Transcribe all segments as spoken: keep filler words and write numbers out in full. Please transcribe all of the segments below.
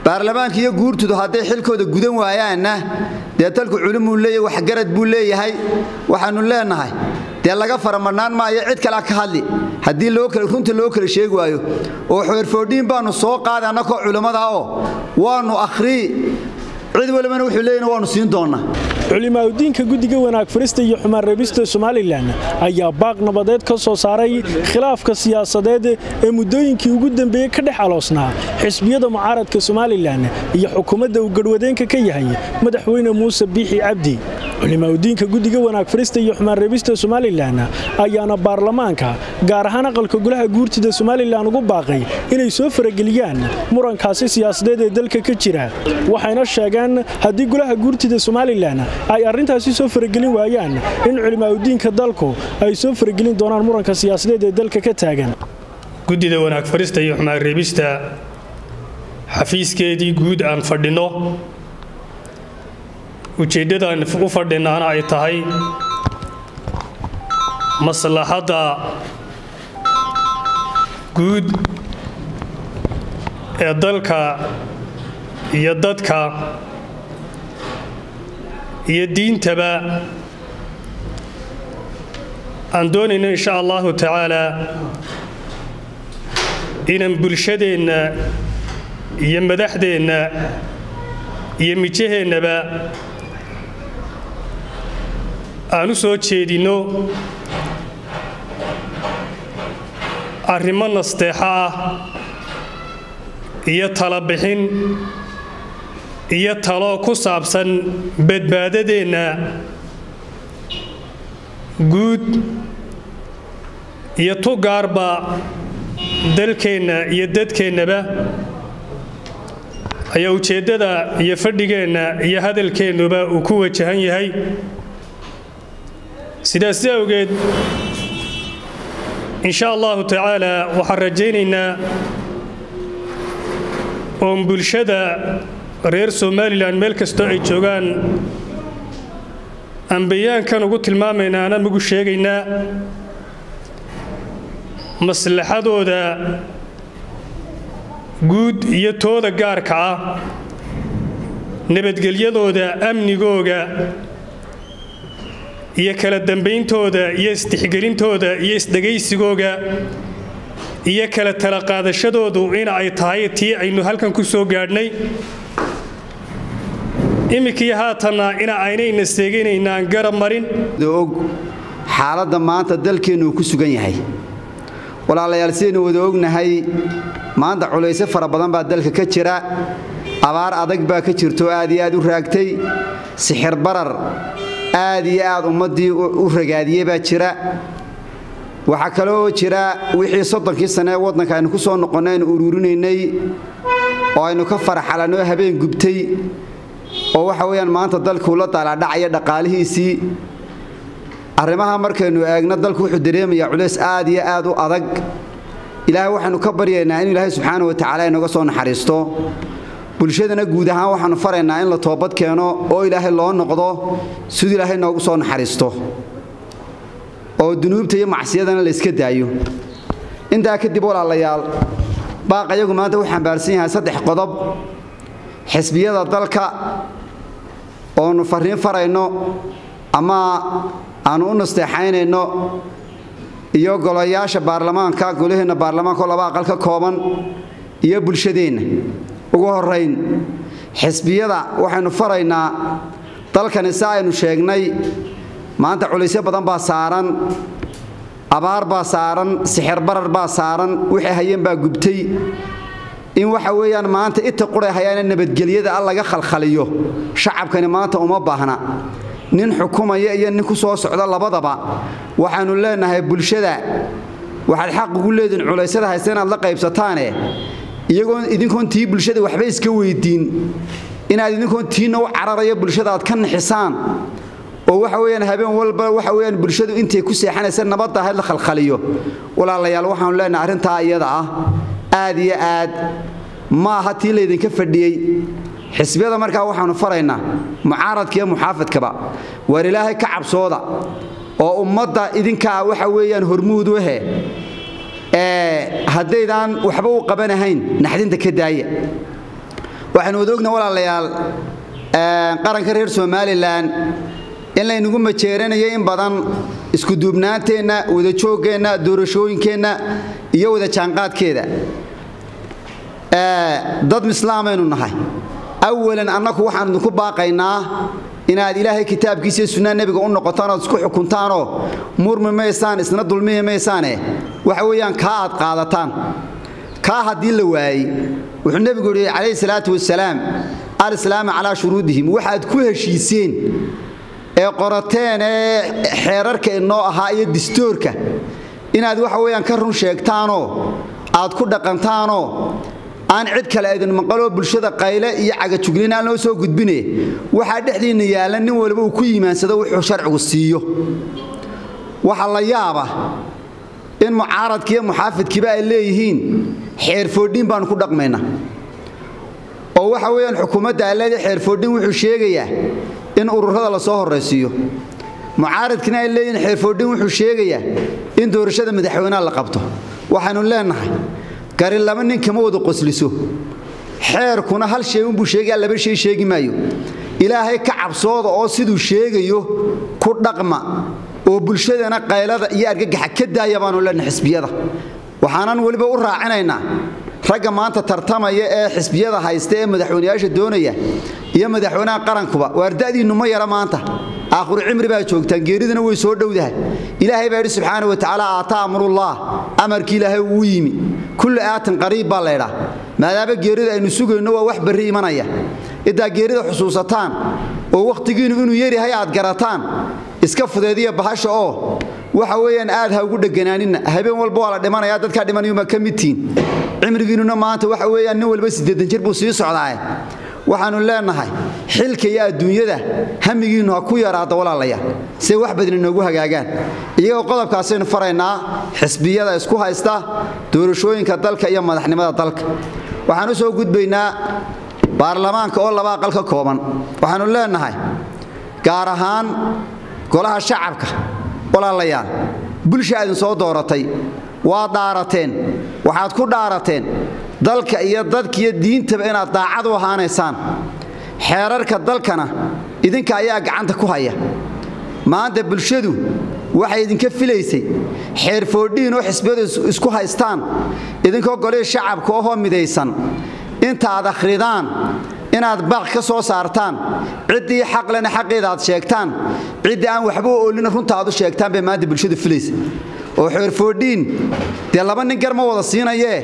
baarlamaanka iyo guurtoodu haday xilkooda gudan waayaana dee dalku culumuu leeyahay wax garad buu leeyahay waxaanu leenahay dee laga faramanaan maayo cid kale ka hadli hadii loo kala runta loo kala sheegi waayo oo xeerfoodhiin baanu soo qaadana ko culimada oo waanu akhri cid walbana wuxuu leeyahay waanu siin doonaa culimada diinka gudiga wanaag farista iyo xumaan reebista Soomaaliland ayaa baaq nabadeed ka soo saaray khilaafka siyaasadeed ee muddooyinkii ugu dambeeyay ka dhex aloosnaa xisbiyada mucaaradka Soomaaliland iyo xukuumadda uu gadwadeenka ka yahay madaxweyne Muuse Biixi Cabdi culimada diinka gudiga wanaag farista iyo xumaan reebista Soomaaliland ayaana baarlamaanka gaar ahaan aqalka golaha guurtida Soomaaliland ugu baaqay inay soo farageliyaan murankaasi siyaasadeed ee dalka ka jira waxayna sheegeen hadii golaha guurtida Soomaaliland ay arintaasi soo faragelin waayaan in culimada diinka dalku ay soo faragelin doonaan muranka siyaasadeed ee dalka ka taagan gudida wanaag farista iyo xumaan reebista xafiiskeedii guud aan fadhino ujeedada aan u fadhinaana ay tahay maslaxada guud ee dalka iyo dadka iyo diintaba aan doonayno insha Allah ta'ala inaan bulshadeena iyo madaxdeena iyo mijaheennaba aanu soo jeedino arrimo nasteexa ah iyo talo bixin iyo talo ku saabsan badbaadadeena guud iyo tugaarba dalkeena iyo dadkeenaba ayaa ujeedada iyo fadhigeena iyo hadalkeenuba uu ku wajahan yahay sidaas awgeed insha Allah ta'ala waxaan rajaynaynaa oo bulshada reer Soomaaliland meel kasto ay joogan ambiyaankan ugu tilmaamayna ana ugu sheegaynaa maslaxadooda guud iyo tooda gaarka ah nabadgelyadooda amnigooga iyo kala dambayntooda iyo istixgelintooda iyo isdagaysigooga iyo kala tala qaadashadoodu in ay tahay tii aynu halkan ku soo gaadhnay imikii haatana ina aynayna seeganaynaan garab marin og xaaladda maanta dalkeenu ku sugan yahay walaalayaal sidaynu wada ognahay maanta culayse fara badan baa dalka ka jira abaar adag baa ka jirto aad iyo aad u raagtay sixir barar aad iyo aad ummadii u ragaadiyay baa jira waxa kale oo jira wixii soddonkii sano ee wadanka aynu ku soo noqonay ururinaynay oo aynu ka farxalanoo habeen gubtay oo waxa weeyaan maanta dalku la taala dhacaya dhaqaalihiisii arrimaha markaynu eegno dalku wuxuu dareemayaa culays aad iyo aad u adag ilaahay waxaanu ka baryaynaa in ilaahay subxaanahu wa ta'aala inaga soo naxariisto bulshadana guud ahaan waxaanu faraynaa in la toobad keeno oo ilaahay loo noqdo sidii ilaahay noogu soo naxariisto oo dunuubta iyo macsiyadana la iska daayo intaa kadib walaalayaal baaqayagu maanta waxaan baarsan yahay saddex qodob xisbiyada dalka oo nu fariin farayno ama aanu u nasteexaynayno iyo golayaasha baarlamaanka golaheena baarlamaanka laba aqal ka kooban iyo bulshadeena ugu horeyn xisbiyada waxaanu faraynaa dalkan isa aynu sheegnay maanta culaysyo badan baa saaran abaar baa saaran sixir barar baa saaran wixii hayeen baa gubtay in waxa weeyaan maanta inta quray hayaan nabadgelyada laga khalkhaliyo shacabkani maanta uma baahna nin xukumaya iyo nin ku soo socda labadaba waxaanu leenahay bulshada waxaad xaq ugu leediin culaysada haystaan aad la qaybsataane iyagoo idinkoon tii bulshada waxba iska weydiin inaad idinkoon tiina u cararayo bulshada aad ka nixisaan oo waxa weeyaan habeen walba waxa weeyaan bulshadu intay ku seexanaysa nabadda hay la khalkhaliyo walaalayaal waxaanu leenahay arinta iyada ah aad iyo aad ma aha tii leedinka fadhiyay xisbiyada markaa waxaanu faraynaa mucaaradka iyo muxaafadkaba war ilaahay ka cabsooda oo ummadda idinka waxa weeyaan hormuud u he ee hadeydaan waxba u qabanahayn naxdinta ka daaya waxaan wada ognahay walaalayaal qaranka reer Somaliland in la inagu majeeranayo in badan isku duubnaanteena wada jooggeena doorashooyinkeena iyo wada jaanqaadkeeda ee dad islaameenu nahay awalan annaku waxaan ku baaqaynaa inaad ilaahay kitaabkiisa iyo sunnada nabiga u noqotaan oo isku xukuntaan oo murmi meesaan isna dulmiye meesaan waxa weeyaan ka aad qaadataan ka hadii la waayay wuxuu nabigu yiri calayhi salaatu wasalaam al-islaam ala shuruudihim waxaad ku heshiiseen ee qorateen ee xeerarka inoo ahaa iyo dastuurka inaad waxa weeyaan ka run sheegtaanoo aad ku dhaqantaanoo aan cid kale idin maqalo bulshada qayle iyo caga juglina loo soo gudbinay waxa dhexdiina yaala nin walba uu ku yiimaansado wuxuu sharcigu siiyo waxa la yaaba in mucaaradkiiyo muxaafidkiiba ay leeyihiin xeer foodhin baan ku dhaqmaynaa oo waxa weeyaan xukuumadda ay leedahay xeer foodhin wuxuu sheegayaa in ururada la soo horeysiyo mucaaradkina ay leeyihiin xeer foodhin wuxuu sheegayaa in doorashada madaxweynaha la qabto waxaanu leenahay gari laba nin kama wada qosliso xeerkuna hal shay uu sheegay laba shay sheegi maayo ilaahay ka cabsooda oo siduu sheegayo ku dhaqma oo bulshadana qaylada iyo argagaxa ka daayabaan oo leenahay xisbiyada waxaanan waliba u raacinaynaa ragga maanta tartamaya ee xisbiyada haysta ee madaxweynayaasha doonaya iyo madaxweynaha qarankuba waardaadiinu ma yara maanta aakhir cimri baa joogtaan geeridana way soo dhowdahay ilaahay baa subhanahu wa ta'ala aata amrullah amarkii ilaahay uu yimi kullu aatin qariib baa leeyahay maadaama geerida aynu sugayno waa wax bari imanaya idaa geerida xusuusataan oo waqtigiinu inuu yeerahay aad garataan iska fudeediya bahasha oo waxa weeyaan aad ha ugu dhaganaanina habeen walba wala dhimanaya dadka dhimanayo ma kamitiin cimrigiinuna maanta waxa weeyaan nin walba siddeetan jir buu sii socdaa waxaanu leenahay xilka iyo adduunyada hamigiinu ha ku yaraado walaalayaal si wax badan inoogu hagaagaan iyagoo qodobkaasaynu faraynaa xisbiyada isku haysta doorashooyinka dalka iyo madaxnimada dalka waxaanu soo gudbaynaa baarlamaanka oo laba aqal ka kooban waxaanu leenahay gaar ahaan golaha shacabka walaalayaal bulshada soo dooratay waa daarateen waxaad ku daarateen dalka iyo dadka iyo diintaba inaad daacad u ahaanaysaan xeerarka dalkana idinka ayaa gacanta ku haya maanta bulshadu waxay idinka filaysay xeer foodhiin oo xisbiyadu isku haystaan idinkoo golay shacabka oo midaysan inta aad akhridaan inaad baaq ka soo saartaan cidii xaq lana xaqeeda aad sheegtaan cidii aan waxba oolin runta aad u sheegtaan bay maanta bulshadu filaysay oo xeer foodhiin de laba nin gar ma wada siinayee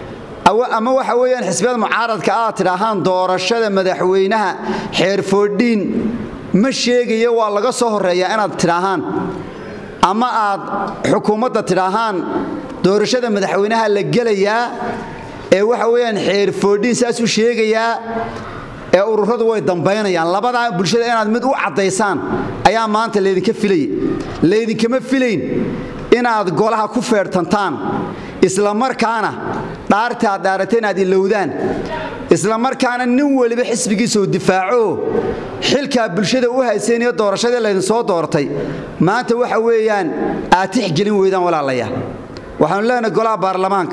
ama waxa weeyaan xisbiyada mucaaradka ah tiraahan doorashada madaxweynaha xeer foodhiin ma sheegayo waa laga soo horeeyaa inaad tiraahan ama aad xukuumadda tiraahan doorashada madaxweynaha la gelayaa ee waxa weeyaan xeer foodhiin saas u sheegayaa ee ururadu way dambeynayaan labada bulshada inaad mid u cadeysaan ayaa maanta leedinka filay leedinkama filayn inaad golaha ku feertantaan isla markaana dhaarta dhaarateen aad ilowdaan isla markaana nin waliba xisbigiisa u difaaco xilka bulshada u haysanaya doorashada leedin soo doortay maanta waxa weeyaan aad tixgelin weydaan walaalayaal waxaan leenahay golaha baarlamaanka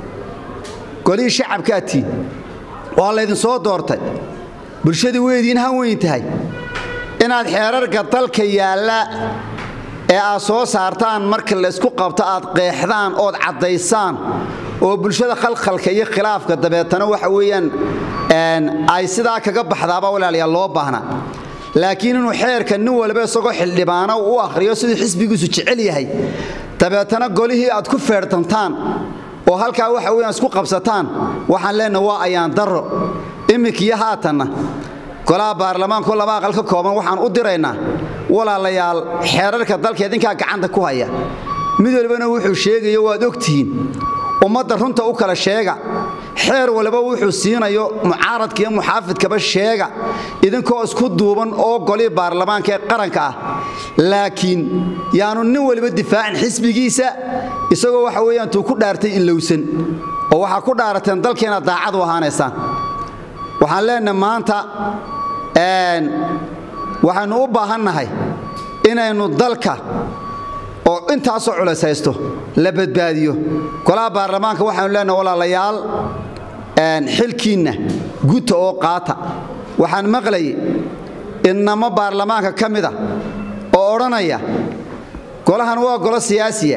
golii shacabka tii waa leedin soo doortay bulshada weediin han weyn tahay inaad xeerarka dalka yaala ee aad soo saartaan marka la isku qabto aad qeexdaan oo cadeysaan oo bulshada khalkhalka iyo khilaafka dabeetana waxa weeyaan een ay sidaa kaga baxdaaba walaalayaal loo baahna laakiin inuu xeerka nin walba isagoo xildhibaano u akhriyo sidii xisbigiisu jecel yahay dabeetana golihii aad ku feertantaan oo halka waxa weeyaan isku qabsataan waxaan leenahay waa ayaan daro imkiya haatanna golaha baarlamaanka laba aqal ka kooban waxaan u diraynaa walaalayaal xeerarka dalka idinka gacanta ku haya mid walbana wuxuu sheegayo waad ogtiin ummadda runta u kala sheega xeer walba wuxuu siinayo mucaaradka iyo muxaafidkaba sheega idinkoo isku duuban oo golii baarlamaanka ee qaranka ah laakiin yaanu nin walba difaacin xisbigiisa isagoo waxa weeyaan tuu ku dhaartay ilowsan oo waxa ku dhaarateen dalkeena daacad u ahaanaysaan waxaan leenahay maanta een waxaanu u baahannahay inaynu dalka oo intaas oo culaysto la badbaadiyo golaha baarlamaanka waxaanu leenahay walaalayaal een xilkiina guta oo qaata waxaan maqlay inama baarlamaanka kamida oo oranaya golahan waa golo siyaasiya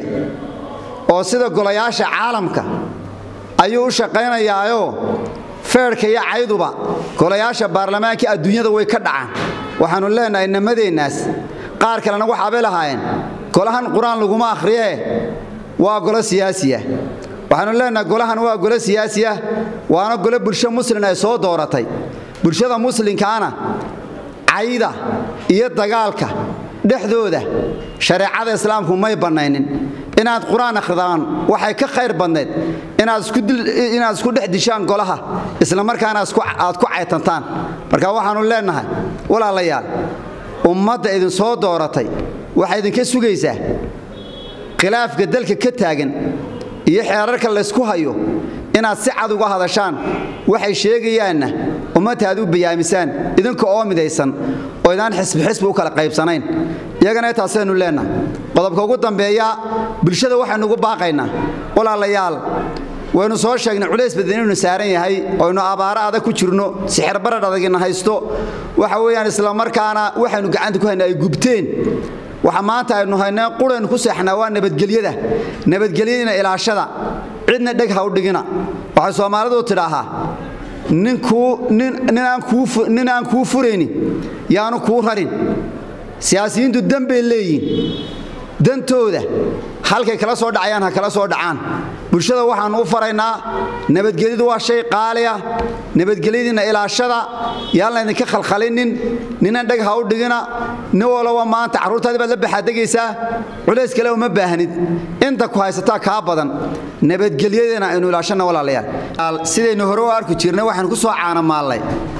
oo sida golayaasha caalamka ayuu u shaqeynayaayo feerka iyo cayduba golayaasha baarlamaanka adduunyada way ka dhacaan waxaanu leenahay namadeenaas qaar kalena waxa ay lahaayeen golahan quraan lagu ma akhriye waa golo siyaasiya waxaanu leenahay golahan waa golo siyaasiya waana golo bulsho muslim ay soo dooratay bulshada muslimkaana cayda iyo dagaalka dhexdooda shariicada islaamku may banaynin inaad quraan akhridaan waxay ka khayr badneed inaad isku inaad isku dhex dishaan golaha isla markaana isku aad ku caytantaan marka waxaanu leenahay walaalayaal ummadda idin soo dooratay waxa idin ka sugaysaa khilaafka dalka ka taagan iyo xeerarka la isku hayo inaad si cad uga hadashaan waxay sheegayaanna ummadaadu bayaamisaan idinka oo midaysan oo idaan xisbi xisbi u kala qaybsanayn iyagana taasaynu leenahay qodobka ugu dambeeya bulshada waxaanu ugu baaqaynaa walaalayaal waynu soo sheegnay culays badan inuu saaran yahay oo inuu abaara adag ku jirno sixir barad adagina haysto waxa weeyaan isla markaana waxaanu gacanta ku haynaa ay gubteen waxa maanta aynu haynaa quraan ku seexnaa waa nabadgelyada nabadgelyada ilaashada cidna dhag ha u dhigina waxa Soomaalidu tidaahaa ninku nin aan ku nin aan ku fureyni yaanu ku rarin siyaasiyiintu dambe leeyin dantooda halkay kala soo dhacayaan ha kala soo dhacaan bulshada waxaan u faraynaa nabadgelyadu waa shay qaali ah nabadgelyadina ilaashada yaalna idinka khalkhalinin ninaan dhag ha u dhigina nin walba maanta caruurtaada baad la baxadagaysaa culays kale uma baahnid inta ku haysataa ka badan nabadgelyadina aynu ilaashana walaalayaal sidaynu hore u arki jirnay waxaan ku soo caanamaalay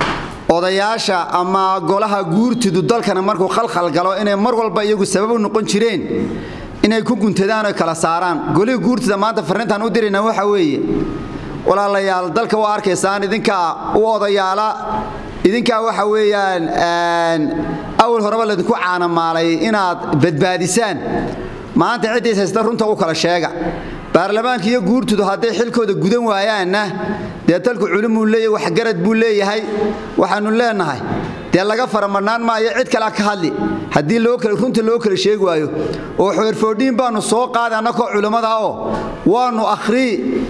odayaasha ama golaha guurtidu dalkana markuu khalkhal galo inay mar walba iyagu sabab u noqon jireen inay ku guntadaan oo kala saaraan goliga guurtida maanta fariintan u dirina waxa weeye walaalayaal dalka waa arkaysaan idinka u odayaala idinka waxa weeyaan aan awal horeba la idinku caanamaalay inaad badbaadisaan maanta cidiisa haysta runta u kala sheega baarlamaanka iyo guurtidu haday xilkooda gudan waayaana dee dalku culumu leeyahay wax garad buu leeyahay waxaanu leenahay dee laga faramanaan maayo cid kale ka hadli hadii loo kala runta loo kala sheeg waayo oo xoorfoodin baanu soo qaadana ko culimada oo waanu akhri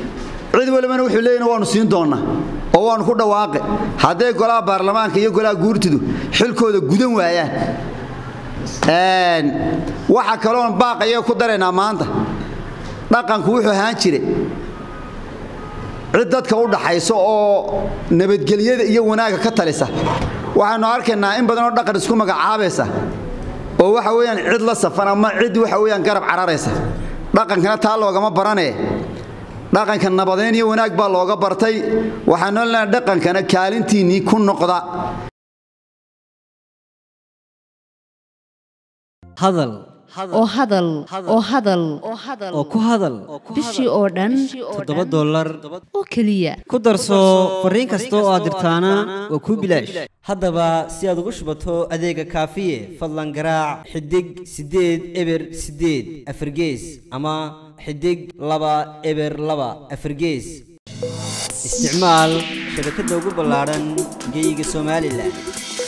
cid walba wuxuu leeyahay waanu siin doonaa oo waanu ku dhawaaqay haday golaha baarlamaanka iyo golaha guurtidu xilkooda gudan waayaan een waxa kale oo baaqaya ku dareena maanta dhaqanku wuxuu ahaan jiray cid dadka u dhaxayso oo nabadgelyada iyo wanaaga ka talisa waxaanu arkaynaa in badan oo dhaqan isku magacaabaysa oo waxa weeyaan cid la safan ama cid waxa weeyaan garab cararaysa dhaqankana taa loogama baranay dhaqanka nabadeyn iyo wanaag baa looga bartay waxaanu leenahay dhaqankana kaalintiini ku noqda hadal oo hadal oo hadal oo ku hadal bishii oo dhan toddoba dollar oo kaliya ku darso fariin kasta oo aad dirtaana waa ku bilaash haddaba si aad ugu shubato adeega kaafiye fadlan garaac xidig sideed eber sideed afargees ama xidig laba eber laba afargees isticmaal shabakadda ugu ballaaran geyga Soomaaliland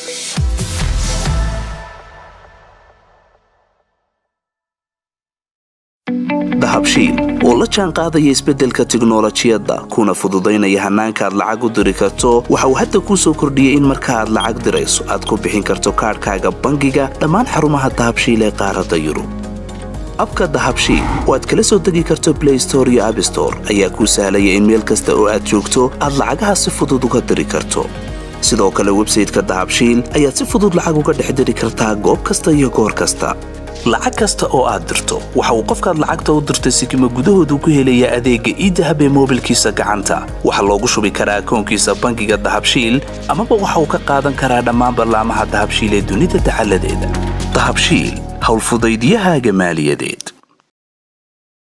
dahabshiil oo la jaan qaadaya isbeddelka tiknoolajiyadda kuna fududaynaya hannaanka aad lacag u diri karto waxa uu hadda kuu soo kordhiyey in marka aad lacag dirayso aad ku bixin karto kaadhkaaga bangiga dhammaan xarumaha dahabshiil ee qaaradda yurub abka dahabshiil oo aad kala soo degi karto Play Store iyo App Store ayaa kuu sahlaya in meel kasta oo aad joogto aad lacagaha si fudud uga diri karto sidoo kale website-ka dahabshiil ayaad si fudud lacag uga dhex diri kartaa goob kasta iyo goor kasta lacag kasta oo aad dirto waxa uu qofkaad lacagta u dirtay sikimo gudahoodu ku helaya adeegga e-dahab ee moobilkiisa gacanta waxa loogu shubi karaa akoonkiisa bangiga dahabshiil amaba waxa uu ka qaadan karaa dhammaan barnaamijyada dahabshiil ee dunida taxalladeeda dahabshiil hawl fudaydiyahaaga maaliyadeed